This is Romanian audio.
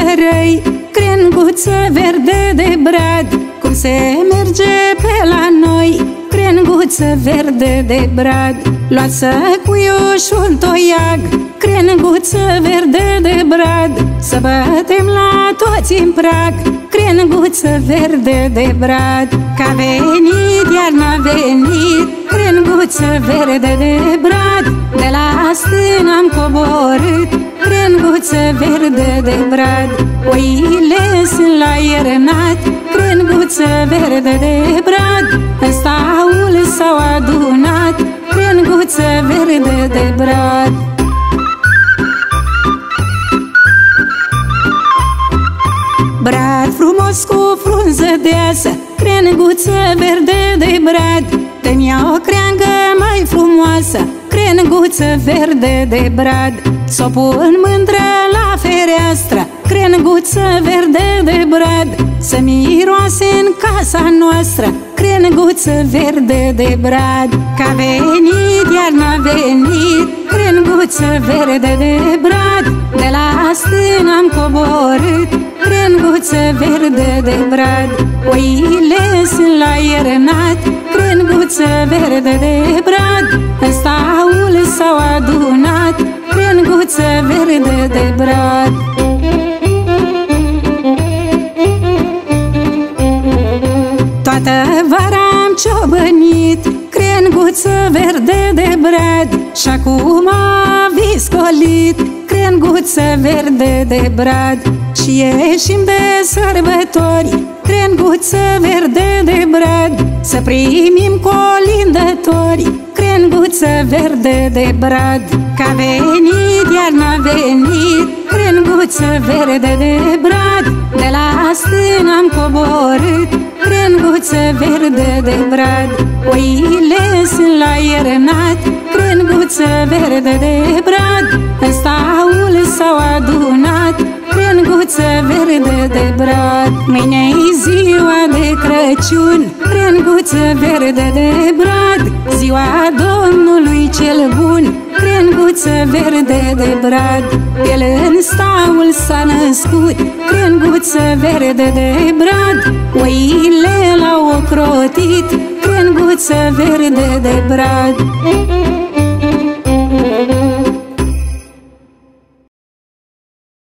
răi, crenguță verde de brad. Cum se merge pe la noi, crenguță verde de brad. Luați cuiușul toiag, crenguță verde de brad. Să bătem la toți în prag, crenguță verde de brad. Că-a venit, iar n-a venit, crenguță verde de brad. De la stână am coborât, crenguță verde de brad. Oile sunt la iernat, crenguță verde de brad. În staul s-au adunat, crenguță verde de brad. Brad frumos cu frunză deasă, crenguță verde de brad. Dă-mi o creangă mai frumoasă, crenguță verde de brad. S-o pun mândră la fereastră, crenguță verde de brad. Să miroase în casa noastră, crenguță verde de brad. Că-a venit, iar n-a venit, crenguță verde de brad. De la stână am coborât, crenguță verde de brad. Oile sunt la iernat, crenguță verde de brad. În staul s-au adunat, crenguță verde de brad. Toată vara am ciobănit, crenguță verde de brad. Și acum a viscolit, crenguță verde de brad. Și ieșim de sărbători, crenguță verde de brad. Să primim colindători, crenguță verde de brad. Că-a venit, iar n-a venit, crenguță verde de brad. De la stână am coborât, crenguță verde de brad. Oile sunt la iernat, crenguță verde de brad. În staul s-au adunat, crenguță verde de brad. Mâine-i ziua de Crăciun, crenguță verde de brad. Ziua Domnului cel bun, crenguță verde de brad. El în staul s-a născut, crenguță verde de brad. Oile l-au ocrotit, crenguță verde de brad.